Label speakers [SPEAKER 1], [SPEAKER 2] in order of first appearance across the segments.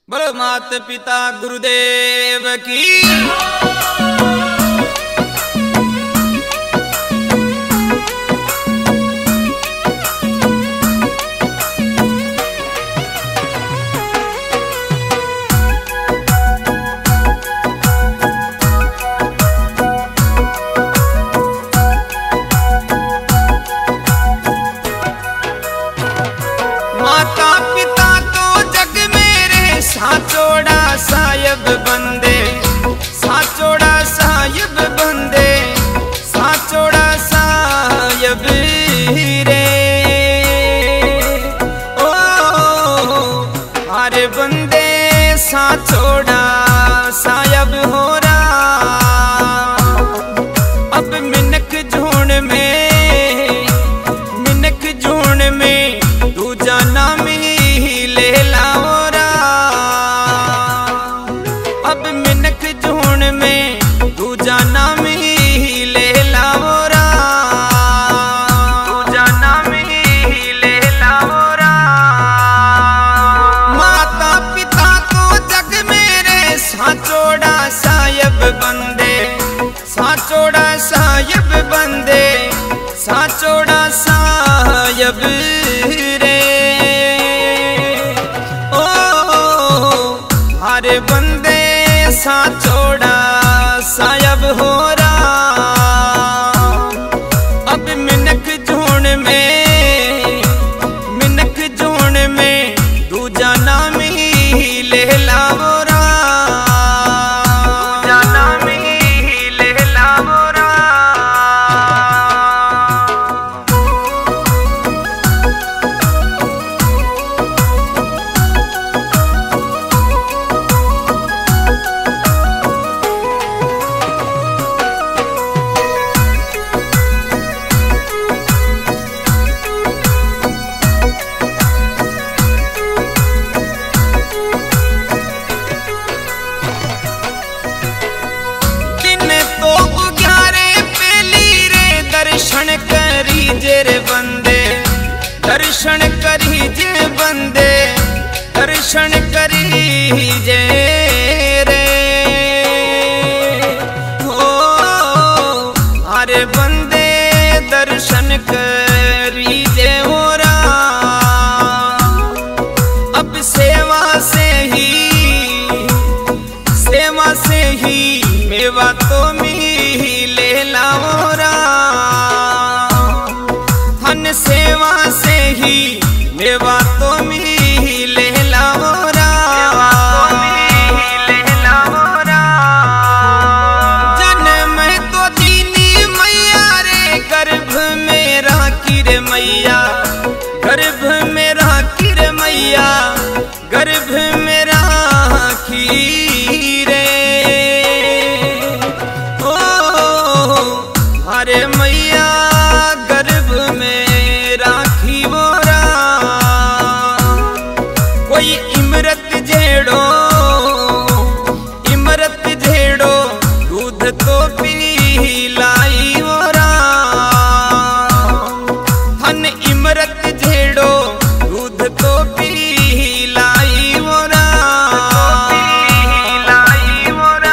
[SPEAKER 1] बोलो माता पिता गुरुदेव की। माता पिता तो जग मेरे साचोड़ा साहिब बंदे, साचोड़ा साहिब बंदे, साचोड़ा साहिब रे। ओ हरे बंदे साचोड़ा साहिब हो रहा। अब मिनक झूण में, मिनक झूण में तू जाना ही ले लाओरा। अब मिनक झूण में तू जाना ही ले लाओरा, तू जाना ही ले लाओरा। माता पिता तो जग मेरे साचोड़ा साहिब बंदे, साचोड़ा साहिब बंदे, साचोड़ा साहिब रे। हरे बंदे साचोड़ा साहिब हो रहा। अब मिनक झूण में, मिनक झूण में तू जाना ही ले लाओरा, जाना ही ले लाओरा। दर्शन करीजे रे बंदे, दर्शन करीजे बंदे, दर्शन करीजे रे। हो अरे बंदे दर्शन करीजे हो रहा। अब सेवा से ही, सेवा से ही मेवा तो मिले लाओरा। धन सेवा से ही मेवा तो मिले लाओरा, मिले लाओरा। जन्म तो दीनी मैया रे, गर्भ में राखी रे मैया, गर्भ में राखी रे मैया, गर्भ में राखी रे। हरे मैया गर्भ में राखी बोरा। कोई इमरत झेड़ो, इमरत झेड़ो दूध तो पिलाई बोरा। धन इमरत झेड़ो दूध तो पिलाई बोरा, पिलाई बोरा।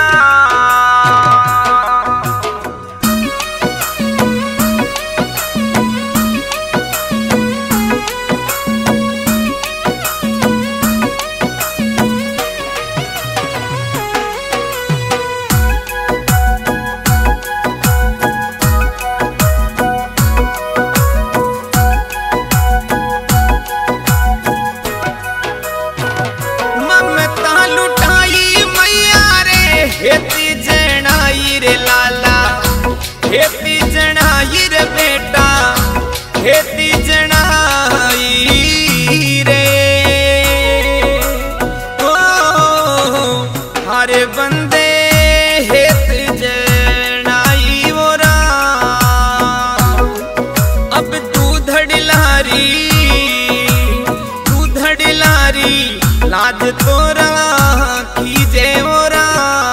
[SPEAKER 1] ममता लुटाई मैया रे, हेती जनाई रे लाला, हेती जनाई रे बेटा, हेती जनाई रे। ओ हरे बंदे हेत जनाई ओरा। अब दूधड़ लारी, दूधड़ लारी लाज तोरा कीजे ओरा।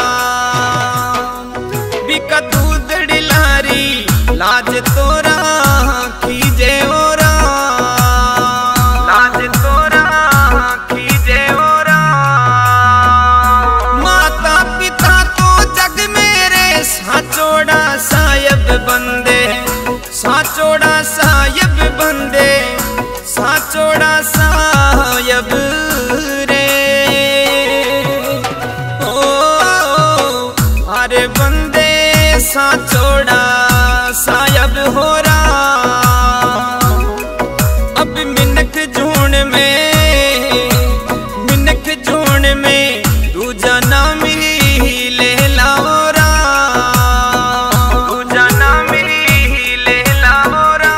[SPEAKER 1] बिका दूधड़ लारी लाज तोरा कीजे ओरा, लाज तोरा कीजे ओरा। साचोड़ा सायब हो रहा। अब मिनक जून में तू जाना मिली ले लाओरा, तू जाना मिली ले लाओरा।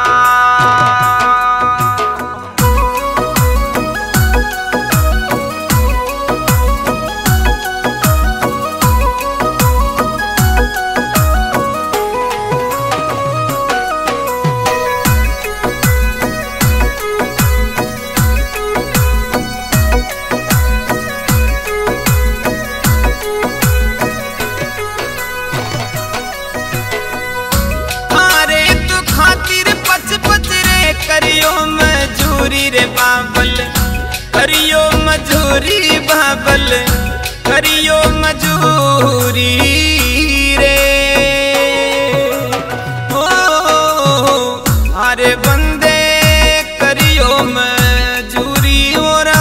[SPEAKER 1] करियो मजूरी रे बाबल, करियो मजूरी बाबल, करियो मजूरी रे। ओ अरे बंदे करियो मजूरी ओरा।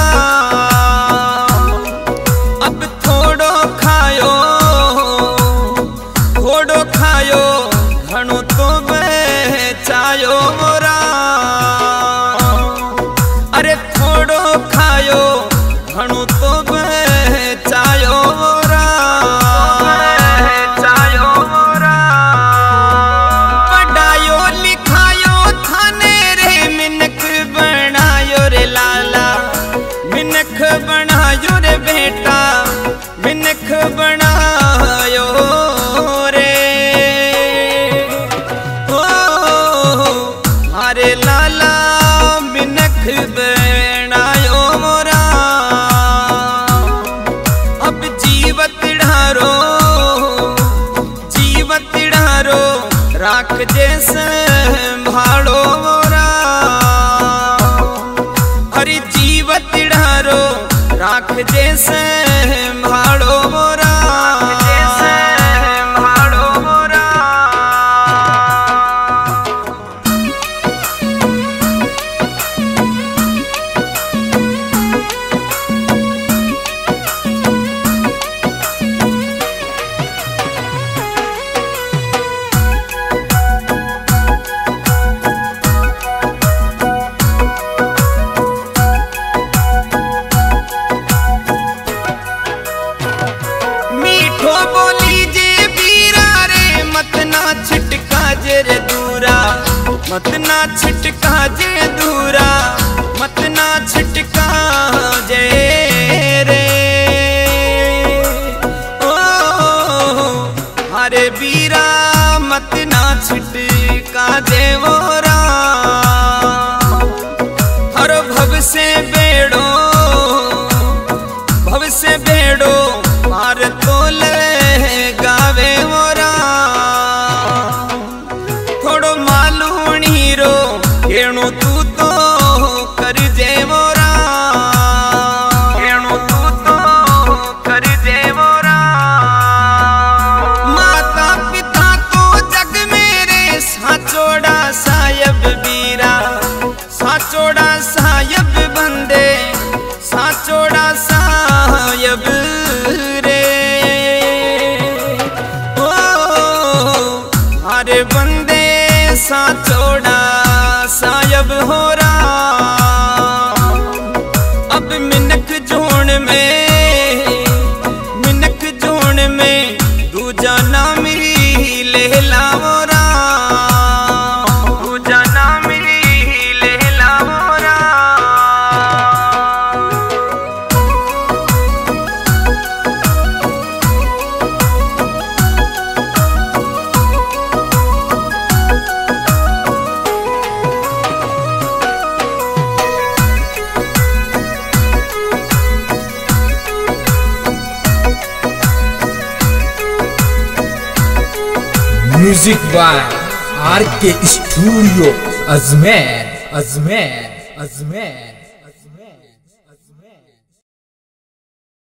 [SPEAKER 1] अब थोड़ो खायो घणो तो बचायो मोरा। अरे थोड़ो खायो घणो तो बचायो मोरा, बचायो मोरा। पढ़ायो लिखायो थाने रे मिनख बनायो रे लाला, मिनख बनायो रे बेटा, मिनख बनायो रे। अरे लाला मिनख बनायो मोरा। अब जीवत ढारो राख जैसे भाड़ो मोरा। अरे जीवत ढारो राख जैसे भाड़ो मोरा, जैसे भाड़ो मोरा। मत ना छिटका जे दूरा, मत ना छिटका जे रे। ओ अरे बीरा मत ना छिटका जे वोरा। हर भव से बेड़ो मार तो ले गावे मोरा। थोड़ो मालूणी रो केणो तू तो कर जे मोरा, केणो तू तो कर जे मोरा। माता पिता तो जग मेरे साचोड़ा सायब बीरा, साचोड़ा सायब बंदे, साचोड़ा सायब रे। ओ अरे बंदे साचोड़ा सायब हो रहा। अब मिनक जून में तू जाना मिली ले लाओरा, तू जाना मिली ले लाओरा।
[SPEAKER 2] Music by R K studio Ajmer, Ajmer, Ajmer.